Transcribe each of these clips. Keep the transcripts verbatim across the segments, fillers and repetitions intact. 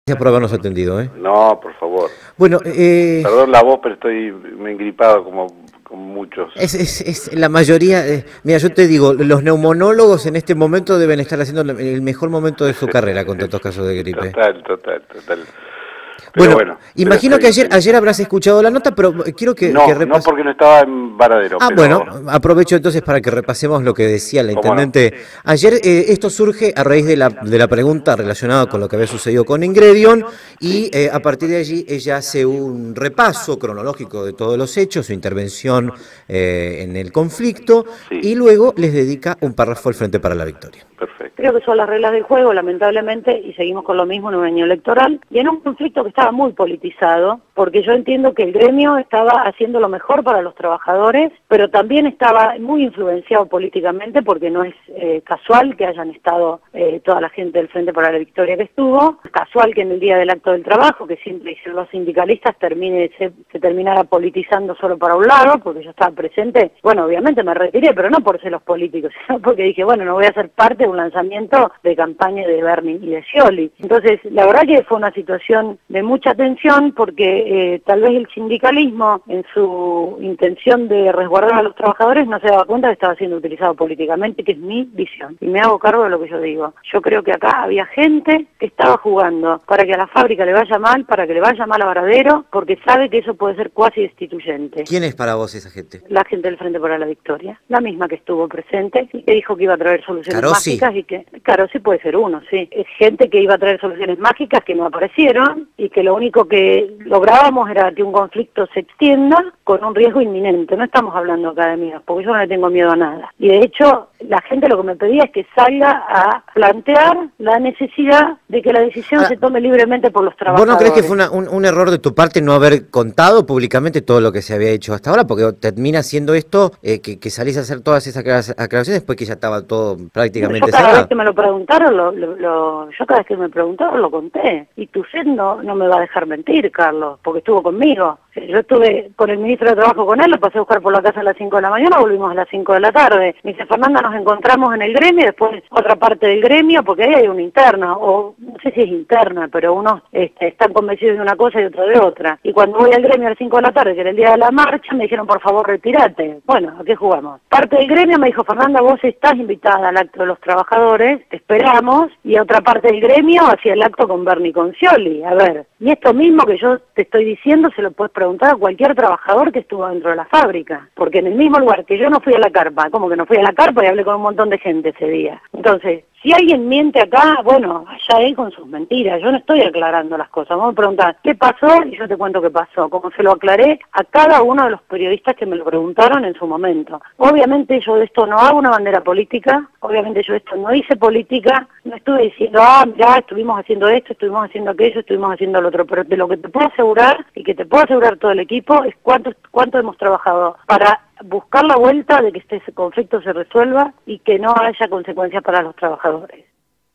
Gracias por habernos atendido, ¿eh? No, por favor. Bueno, eh, Perdón la voz, pero estoy me he engripado como, como muchos. es, es, es la mayoría, eh, mira, yo te digo, los neumonólogos en este momento deben estar haciendo el mejor momento de su carrera con tantos casos de gripe. Total, total, total. Bueno, Pero bueno, imagino pero que estoy, ayer ayer habrás escuchado la nota, pero quiero que, no, que no repase. porque no estaba en Varadero. Ah, pero... bueno, aprovecho entonces para que repasemos lo que decía la ¿Cómo no? intendente. Ayer eh, esto surge a raíz de la, de la pregunta relacionada con lo que había sucedido con Ingredion y eh, a partir de allí ella hace un repaso cronológico de todos los hechos, su intervención eh, en el conflicto Sí. y luego les dedica un párrafo al Frente para la Victoria. Perfecto. Creo que son las reglas del juego, lamentablemente, y seguimos con lo mismo en un año electoral, y en un conflicto que estaba muy politizado, porque yo entiendo que el gremio estaba haciendo lo mejor para los trabajadores, pero también estaba muy influenciado políticamente, porque no es eh, casual que hayan estado eh, toda la gente del Frente para la Victoria que estuvo, es casual que en el día del acto del trabajo, que siempre dicen los sindicalistas, termine se, se terminara politizando solo para un lado, porque yo estaba presente. Bueno, obviamente me retiré, pero no por ser los políticos, sino porque dije, bueno, no voy a ser parte de un lanzamiento de campaña de Bernie y de Scioli. Entonces, la verdad que fue una situación de mucha tensión porque eh, tal vez el sindicalismo, en su intención de resguardar a los trabajadores, no se daba cuenta que estaba siendo utilizado políticamente, que es mi visión. Y me hago cargo de lo que yo digo. Yo creo que acá había gente que estaba jugando para que a la fábrica le vaya mal, para que le vaya mal a Varadero, porque sabe que eso puede ser cuasi destituyente. ¿Quién es para vos esa gente? La gente del Frente para la Victoria, la misma que estuvo presente y que dijo que iba a traer soluciones Carossi. mágicas y que, claro, sí puede ser uno, sí. Es gente que iba a traer soluciones mágicas que no aparecieron y que lo único que lográbamos era que un conflicto se extienda con un riesgo inminente. No estamos hablando acá de miedo, porque yo no le tengo miedo a nada. Y de hecho, la gente lo que me pedía es que salga a plantear la necesidad de que la decisión Ah, se tome libremente por los ¿Vos trabajadores. no crees que fue una- un, un error de tu parte no haber contado públicamente todo lo que se había hecho hasta ahora? Porque termina siendo esto, eh, que, que salís a hacer todas esas aclara- aclaraciones después que ya estaba todo prácticamente Yo cada cerrado. vez que me lo preguntaron, lo, lo, lo- yo cada vez que me preguntaron lo conté. Y tu sed no, no me va a dejar mentir, Carlos, porque estuvo conmigo. Yo estuve con el ministro de Trabajo con él, lo pasé a buscar por la casa a las cinco de la mañana, volvimos a las cinco de la tarde. Me dice, Fernanda, nos encontramos en el gremio, y después otra parte del gremio, porque ahí hay una interna, o no sé si es interna, pero unos este, están convencidos de una cosa y otros de otra. Y cuando voy al gremio a las cinco de la tarde, que era el día de la marcha, me dijeron, por favor, retírate. Bueno, ¿a qué jugamos? Parte del gremio me dijo, Fernanda, vos estás invitada al acto de los trabajadores, te esperamos, y otra parte del gremio hacía el acto con Bernie y con Scioli. A ver, y esto mismo que yo te estoy diciendo se lo puedes preguntar a cualquier trabajador que estuvo dentro de la fábrica, porque en el mismo lugar que yo no fui a la carpa, como que no fui a la carpa y hablé con un montón de gente ese día. Entonces, si alguien miente acá, bueno, allá él con sus mentiras, yo no estoy aclarando las cosas. Vamos a preguntar, ¿qué pasó? Y yo te cuento qué pasó, como se lo aclaré a cada uno de los periodistas que me lo preguntaron en su momento. Obviamente yo de esto no hago una bandera política, obviamente yo de esto no hice política, no estuve diciendo, ah, ya estuvimos haciendo esto, estuvimos haciendo aquello, estuvimos haciendo lo otro, pero de lo que te puedo asegurar, y que te puedo asegurar todo el equipo, es cuánto, cuánto hemos trabajado para buscar la vuelta de que este conflicto se resuelva y que no haya consecuencias para los trabajadores.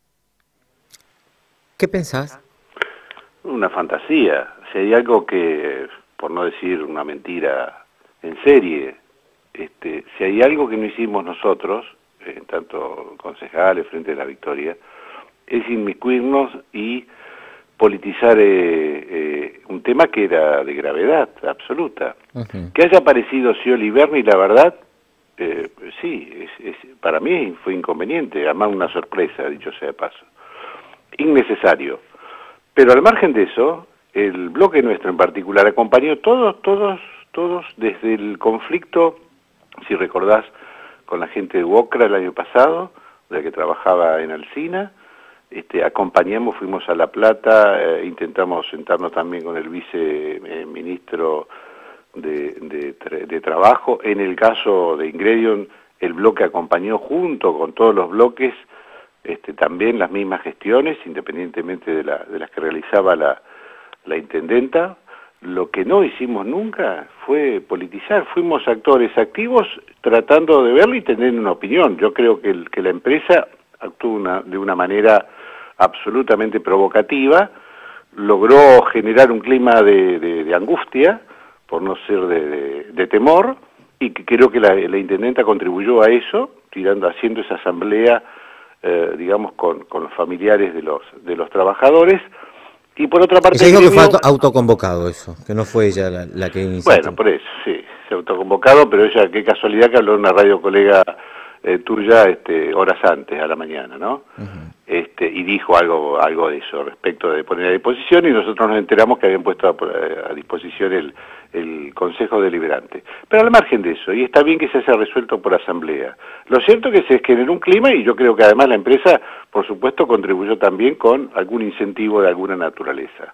¿Qué pensás? Una fantasía. Si hay algo que, por no decir una mentira en serie, este, si hay algo que no hicimos nosotros, en tanto concejales Frente de la Victoria, es inmiscuirnos y politizar eh, eh, un tema que era de gravedad absoluta. Uh-huh. Que haya aparecido Scioli y Bernie, la verdad, eh, sí, es, es, para mí fue inconveniente, además una sorpresa, dicho sea de paso. Innecesario. Pero al margen de eso, el bloque nuestro en particular acompañó todos, todos, todos desde el conflicto, si recordás, con la gente de Wocra el año pasado, de la que trabajaba en Alsina. Este, acompañamos, fuimos a La Plata, eh, intentamos sentarnos también con el viceministro de, de, de Trabajo. En el caso de Ingredion, el bloque acompañó junto con todos los bloques este, también las mismas gestiones, independientemente de, la, de las que realizaba la, la intendenta. Lo que no hicimos nunca fue politizar, fuimos actores activos tratando de verlo y tener una opinión. Yo creo que, el, que la empresa actuó una, de una manera absolutamente provocativa, logró generar un clima de, de, de angustia, por no ser de, de, de temor, y que creo que la, la intendenta contribuyó a eso, tirando, haciendo esa asamblea, eh, digamos, con, con los familiares de los, de los trabajadores, Y por otra parte... Ella dijo gremio, que fue auto, autoconvocado eso, que no fue ella la, la que inició. Bueno, por eso, sí, se autoconvocado, pero ella, qué casualidad que habló en una radio colega eh, tuya este, horas antes, a la mañana, ¿no? Uh-huh. Este, y dijo algo algo de eso, respecto de poner a disposición, y nosotros nos enteramos que habían puesto a, a disposición el, el Consejo Deliberante. Pero al margen de eso, y está bien que se haya resuelto por asamblea, lo cierto es que se generó un clima, y yo creo que además la empresa, por supuesto, contribuyó también con algún incentivo de alguna naturaleza.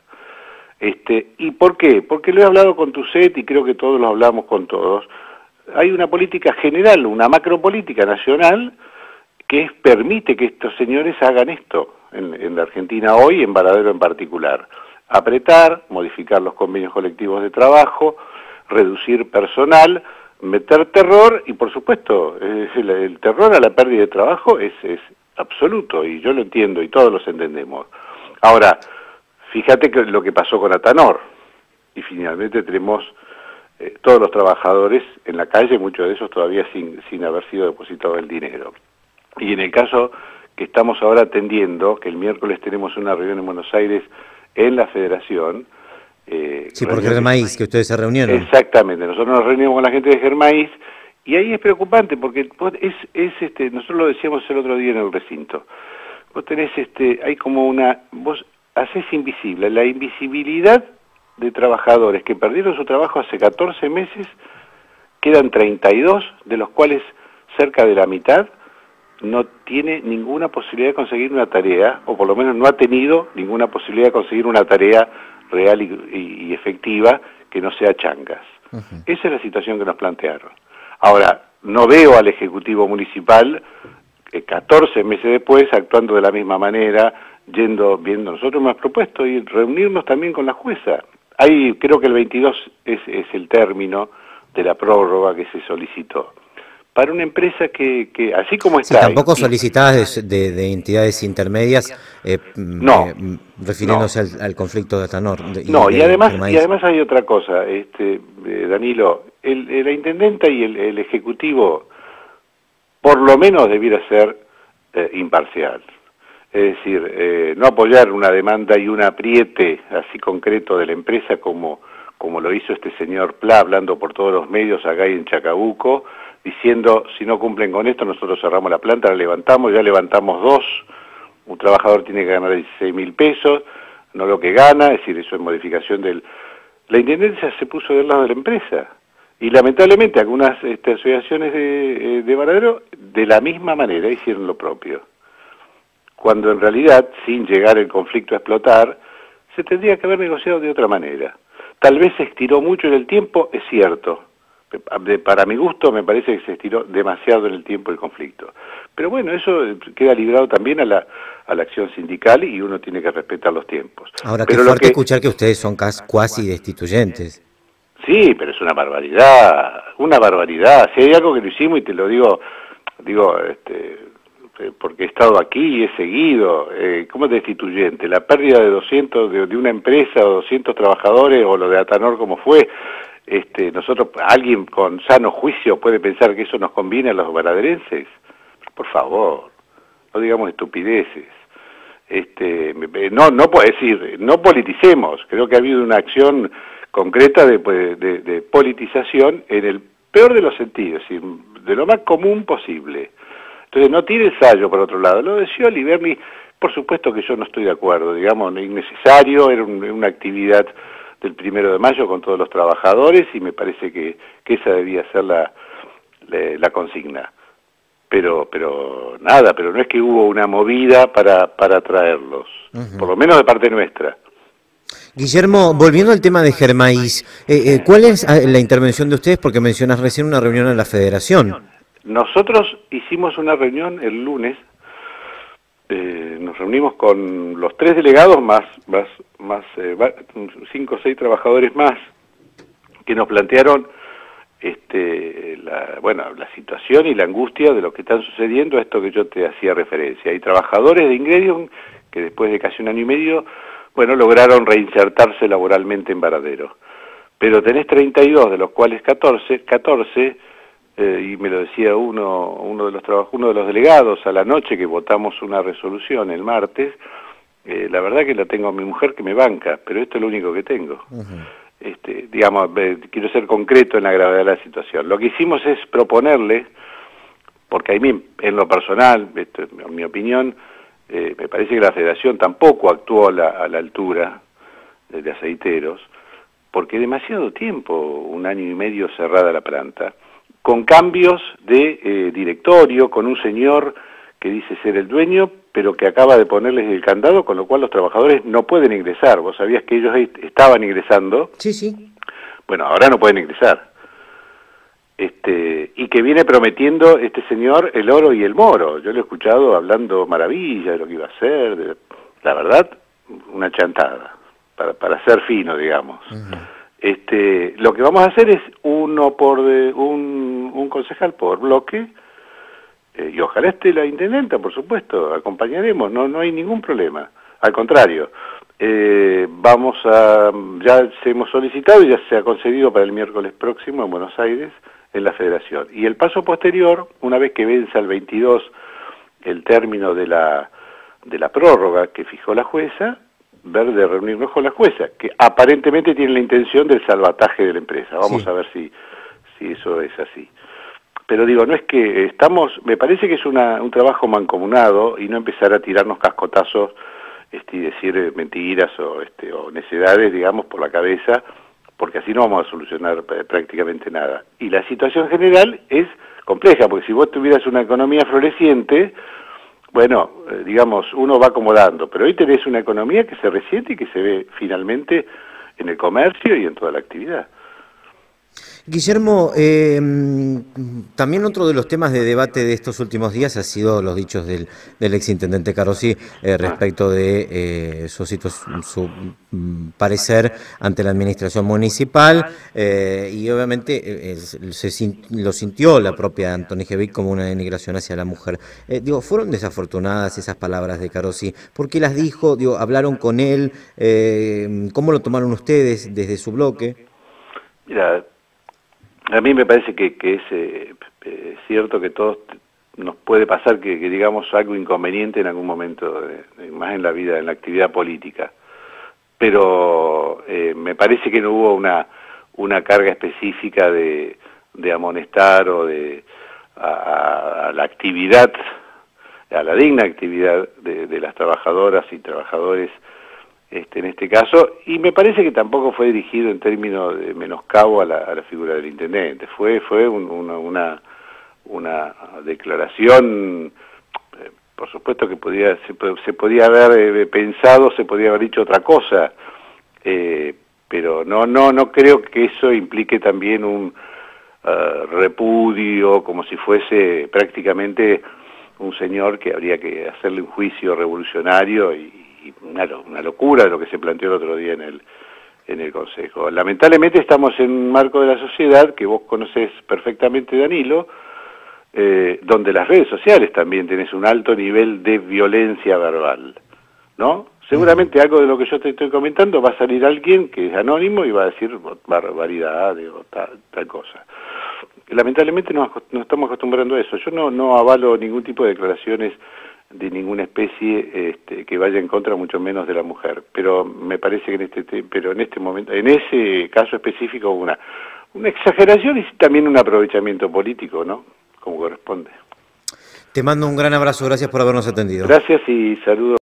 Este, ¿Y por qué? Porque lo he hablado con Tuset y creo que todos lo hablamos con todos. Hay una política general, una macropolítica nacional, que es, permite que estos señores hagan esto en, en la Argentina hoy, en Varadero en particular. Apretar, modificar los convenios colectivos de trabajo, reducir personal, meter terror y, por supuesto, el, el terror a la pérdida de trabajo es, es absoluto, y yo lo entiendo y todos los entendemos. Ahora, fíjate que lo que pasó con Atanor, y finalmente tenemos eh, todos los trabajadores en la calle, muchos de esos todavía sin, sin haber sido depositado el dinero. Y en el caso que estamos ahora atendiendo, que el miércoles tenemos una reunión en Buenos Aires en la Federación. Eh, sí, por Germaíz, que ustedes se reunieron. Exactamente, nosotros nos reunimos con la gente de Germaíz, y ahí es preocupante, porque es, es este, nosotros lo decíamos el otro día en el recinto, vos tenés, este, hay como una, vos haces invisible, la invisibilidad de trabajadores que perdieron su trabajo hace catorce meses, quedan treinta y dos, de los cuales cerca de la mitad no tiene ninguna posibilidad de conseguir una tarea, o por lo menos no ha tenido ninguna posibilidad de conseguir una tarea real y, y, y efectiva que no sea changas. Uh-huh. Esa es la situación que nos plantearon. Ahora, no veo al Ejecutivo Municipal, eh, catorce meses después, actuando de la misma manera, yendo, viendo, nosotros hemos propuesto y reunirnos también con la jueza. Ahí creo que el veintidós es, es el término de la prórroga que se solicitó. Para una empresa que, que así como está... Sí, tampoco solicitadas de, de, de entidades intermedias, eh, no, eh, refiriéndose no. Al, al conflicto de Atanor. Y no, de, y, además, y además hay otra cosa, este, eh, Danilo, el, el, la intendenta y el, el ejecutivo por lo menos debiera ser eh, imparcial. Es decir, eh, no apoyar una demanda y un apriete así concreto de la empresa como, como lo hizo este señor Pla, hablando por todos los medios acá en Chacabuco, diciendo, si no cumplen con esto, nosotros cerramos la planta, la levantamos, ya levantamos dos, un trabajador tiene que ganar dieciséis mil pesos, no lo que gana, es decir, eso es modificación del... La intendencia se puso del lado de la empresa, y lamentablemente algunas este, asociaciones de, de Varadero de la misma manera hicieron lo propio, cuando en realidad, sin llegar el conflicto a explotar, se tendría que haber negociado de otra manera. Tal vez se estiró mucho en el tiempo, es cierto. Para mi gusto me parece que se estiró demasiado en el tiempo el conflicto. Pero bueno, eso queda librado también a la, a la acción sindical y uno tiene que respetar los tiempos. Ahora, pero qué fuerte que... escuchar que ustedes son cuasi destituyentes. Sí, pero es una barbaridad, una barbaridad. Si hay algo que lo hicimos, y te lo digo, digo, este, porque he estado aquí y he seguido, eh, ¿cómo es destituyente? La pérdida de doscientos, de, de una empresa o doscientos trabajadores, o lo de Atanor como fue, Este, nosotros, alguien con sano juicio puede pensar que eso nos conviene a los varaderenses. Por favor, no digamos estupideces. Este, no, no puedo decir, no politicemos. Creo que ha habido una acción concreta de, de, de politización en el peor de los sentidos, de lo más común posible. Entonces no tiene ensayo por otro lado. Lo de Scioli, Berni, por supuesto que yo no estoy de acuerdo, digamos, no es innecesario, era un, una actividad del primero de mayo con todos los trabajadores y me parece que, que esa debía ser la, la, la consigna. Pero pero nada, pero no es que hubo una movida para, para traerlos, uh-huh. por lo menos de parte nuestra. Guillermo, volviendo al tema de Germaíz, eh, eh, ¿cuál es la intervención de ustedes? Porque mencionas recién una reunión en la Federación. Nosotros hicimos una reunión el lunes. Eh, nos reunimos con los tres delegados más más más eh, cinco o seis trabajadores más que nos plantearon este la bueno la situación y la angustia de lo que están sucediendo, a esto que yo te hacía referencia. Hay trabajadores de Ingredion que después de casi un año y medio bueno lograron reinsertarse laboralmente en Varadero, pero tenés treinta y dos, de los cuales catorce Eh, y me lo decía uno uno de los trabajos, uno de los delegados a la noche que votamos una resolución el martes, Eh, la verdad que la tengo a mi mujer que me banca, pero esto es lo único que tengo. Uh-huh. Este, digamos, eh, quiero ser concreto en la gravedad de la situación. Lo que hicimos es proponerle, porque a mí, en lo personal, esto, en mi opinión, eh, me parece que la Federación tampoco actuó a la, a la altura de, de aceiteros, porque demasiado tiempo, un año y medio cerrada la planta, con cambios de eh, directorio, con un señor que dice ser el dueño, pero que acaba de ponerles el candado, con lo cual los trabajadores no pueden ingresar. ¿Vos sabías que ellos estaban ingresando? Sí, sí. Bueno, ahora no pueden ingresar. Este, y que viene prometiendo este señor el oro y el moro. Yo lo he escuchado hablando maravilla de lo que iba a hacer. De, la verdad, una chantada, para, para ser fino, digamos. Uh-huh. Este, lo que vamos a hacer es uno por de, un, un concejal por bloque, eh, y ojalá esté la intendenta, por supuesto, acompañaremos, no, no hay ningún problema. Al contrario, eh, vamos a, ya se hemos solicitado y ya se ha concedido para el miércoles próximo en Buenos Aires, en la Federación. Y el paso posterior, una vez que vence al veintidós el término de la, de la prórroga que fijó la jueza, ver de reunirnos con la jueza, que aparentemente tiene la intención del salvataje de la empresa. Vamos sí. a ver si, si eso es así. Pero digo, no es que estamos, me parece que es una, un trabajo mancomunado y no empezar a tirarnos cascotazos este, y decir mentiras o, este, o necedades, digamos, por la cabeza, porque así no vamos a solucionar prácticamente nada. Y la situación general es compleja, porque si vos tuvieras una economía floreciente, bueno, eh, digamos, uno va acomodando, pero hoy tenés una economía que se resiente y que se ve finalmente en el comercio y en toda la actividad. Guillermo, eh, también otro de los temas de debate de estos últimos días ha sido los dichos del, del exintendente Carossi eh, respecto de eh, su, su, su parecer ante la administración municipal eh, y obviamente eh, se, lo sintió la propia Antonijevich como una denigración hacia la mujer. Eh, digo, ¿fueron desafortunadas esas palabras de Carossi? ¿Por qué las dijo? Digo, ¿hablaron con él? Eh, ¿Cómo lo tomaron ustedes desde su bloque? Mira, a mí me parece que, que es eh, eh, cierto que todos nos puede pasar que, que digamos algo inconveniente en algún momento, de, de, más en la vida, en la actividad política. Pero eh, me parece que no hubo una, una carga específica de, de amonestar o de a, a la actividad, a la digna actividad de, de las trabajadoras y trabajadores Este, en este caso, y me parece que tampoco fue dirigido en términos de menoscabo a la, a la figura del intendente, fue fue un, una, una, una declaración, eh, por supuesto que podía se, se podía haber eh, pensado, se podía haber dicho otra cosa, eh, pero no no no creo que eso implique también un uh, repudio, como si fuese prácticamente un señor que habría que hacerle un juicio revolucionario y Una, una locura lo que se planteó el otro día en el en el Consejo. Lamentablemente estamos en un marco de la sociedad que vos conocés perfectamente, Danilo, eh, donde las redes sociales también tenés un alto nivel de violencia verbal, ¿no? Seguramente algo de lo que yo te estoy comentando va a salir alguien que es anónimo y va a decir barbaridad o tal, tal cosa. Lamentablemente nos, nos estamos acostumbrando a eso. Yo no, no avalo ningún tipo de declaraciones de ninguna especie este, que vaya en contra, mucho menos de la mujer, pero me parece que en este pero en este momento, en ese caso específico, una una exageración y también un aprovechamiento político, ¿no? Como corresponde. Te mando un gran abrazo, gracias por habernos atendido. Gracias y saludos.